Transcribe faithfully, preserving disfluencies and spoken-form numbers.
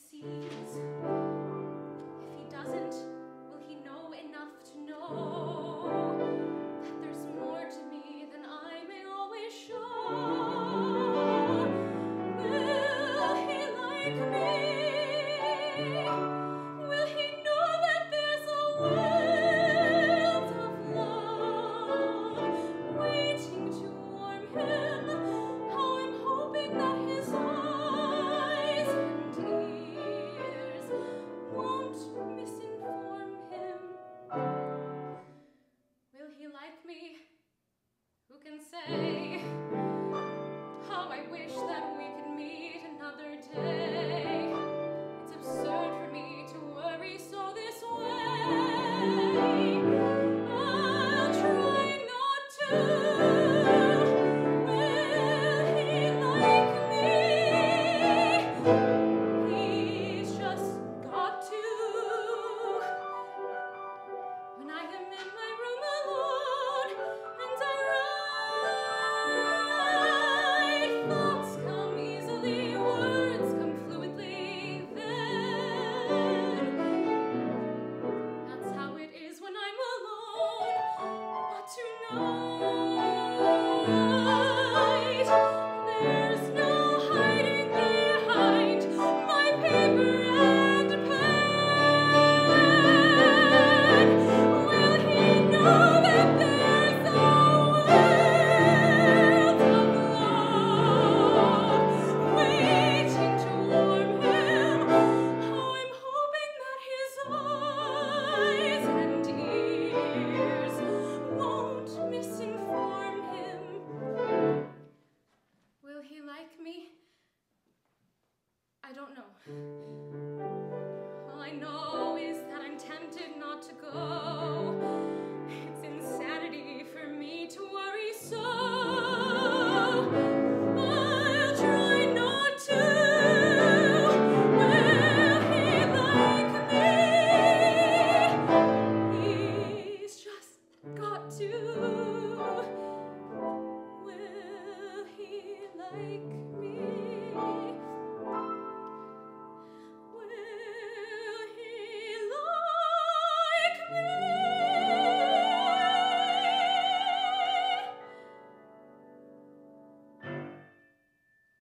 sees. If he doesn't, will he know enough to know that there's more to me than I may always show? Will he like me? Will he know that there's a world of love waiting to warm him? How I'm hoping that his eyes and ears won't misinform him. Will he like me? Who can say? How I wish that we could meet another day. It's absurd for me to worry so this way. I'll try not to. Will he like me? He's just got to. When I am in my room alone and I write, thoughts come easily, words come fluidly then. That's how it is when I'm alone. But tonight, there's no hiding behind my paper and pen. Will he know that there's a world of love waiting to warm him? How I'm hoping that his eyes and ears won't misinform him. Will he like me? I don't know. All I know is that I'm tempted not to go.